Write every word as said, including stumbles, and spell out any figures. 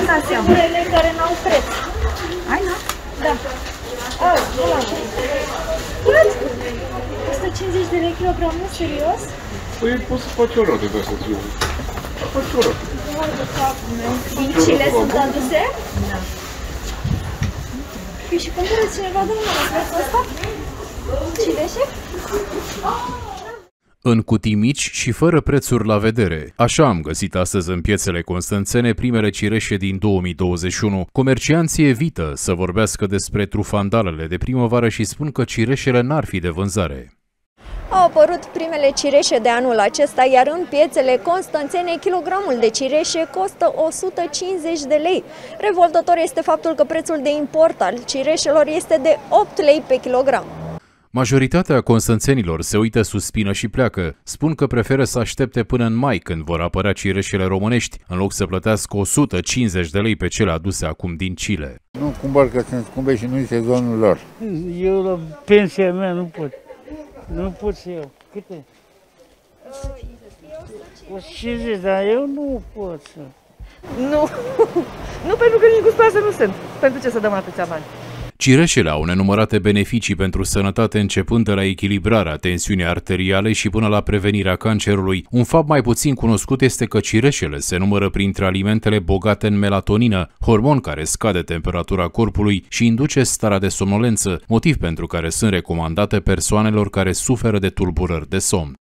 singurele care n-au preț. Hai, nu? Da. Oh, ăla. Cât? o sută cincizeci de lei kilogramul, serios? Păi poți să faci o rotă de asta, ți-o. Faci o rotă. Din Chile sunt aduse? Da. Păi și cumpără cineva, doamna, la prețul ăsta? Cireșe? În cutii mici și fără prețuri la vedere. Așa am găsit astăzi în piețele constanțene primele cireșe din două mii douăzeci și unu. Comercianții evită să vorbească despre trufandalele de primăvară și spun că cireșele n-ar fi de vânzare. Au apărut primele cireșe de anul acesta, iar în piețele constanțene kilogramul de cireșe costă o sută cincizeci de lei. Revoltător este faptul că prețul de import al cireșelor este de opt lei pe kilogram. Majoritatea constanțenilor se uită, suspină și pleacă. Spun că preferă să aștepte până în mai, când vor apărea cireșele românești, în loc să plătească o sută cincizeci de lei pe cele aduse acum din Chile. Nu cumpăr că sunt scumpe și nu-i sezonul lor. Eu la pensia mea nu pot. Nu pot să iau. Câte? o sută cincizeci, dar eu nu pot să... Nu, nu pentru că nici gustoase nu sunt. Pentru ce să dăm atâția bani? Cireșele au nenumărate beneficii pentru sănătate, începând de la echilibrarea tensiunii arteriale și până la prevenirea cancerului. Un fapt mai puțin cunoscut este că cireșele se numără printre alimentele bogate în melatonină, hormon care scade temperatura corpului și induce starea de somnolență, motiv pentru care sunt recomandate persoanelor care suferă de tulburări de somn.